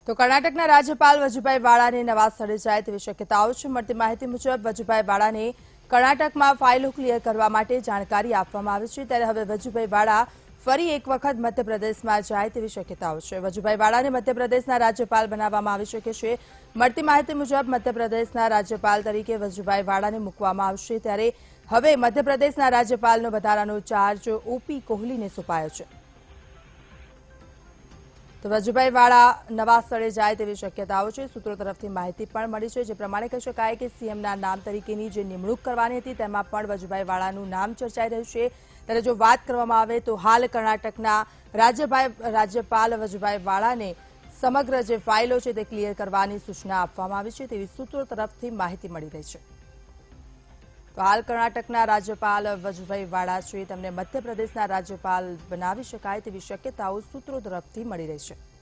તો કર્ણાટકના રાજ્યપાલ વજુભાઈ વાળાને નવા સ્થળે જાય તેવી શક્યતાઓ છે। મળતી માહિતી મુજબ વજુભાઈ વાળાને કર્ણાટકમાં ફાઇલો ક્લિયર કરવા માટે જાણકારી આપવામાં આવી છે। ત્યારે હવે વજુભાઈ વાળા ફરી એક વખત મધ્યપ્રદેશમાં જાય તેવી શક્યતાઓ છે। વજુભાઈ વાળાને મધ્યપ્રદેશના રાજ્યપાલ બનાવવામાં આવી શકે છે। મળતી માહિતી મુજબ મધ્યપ્રદેશના રાજ્યપાલ તરીકે વજુભાઈ વાળાને મૂકવામાં આવશે। ત્યારે હવે મધ્યપ્રદેશના રાજ્યપાલનો વધારાનો ચાર્જ ઓપી કોહલીને સોંપાયો છે। તો વજુભાઈ વાળા નવા સ્થળે જાય તેવી શક્યતાઓ છે। સૂત્રો તરફથી માહિતી પણ મળી છે, જે પ્રમાણે કહી શકાય કે સીએમના નામ તરીકેની જે નિમણૂક કરવાની હતી તેમાં પણ વજુભાઈ વાળાનું નામ ચર્ચાઈ રહ્યું છે। ત્યારે જો વાત કરવામાં આવે તો હાલ કર્ણાટકના રાજ્યપાલ વજુભાઈ વાળાને સમગ્ર જે ફાઇલો છે તે ક્લિયર કરવાની સૂચના આપવામાં આવી છે તેવી સૂત્રો તરફથી માહિતી મળી રહી છે। તો હાલ કર્ણાટકના રાજ્યપાલ વજુભાઈ વાળા છે તેમને મધ્યપ્રદેશના રાજ્યપાલ બનાવી શકાય તેવી શક્યતાઓ સૂત્રો તરફથી મળી રહી છે।